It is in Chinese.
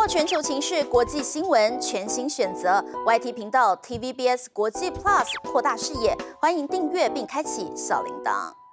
全球情势、国际新闻，全新选择 YT 频道 TVBS 国际 Plus， 扩大视野。欢迎订阅并开启小铃铛。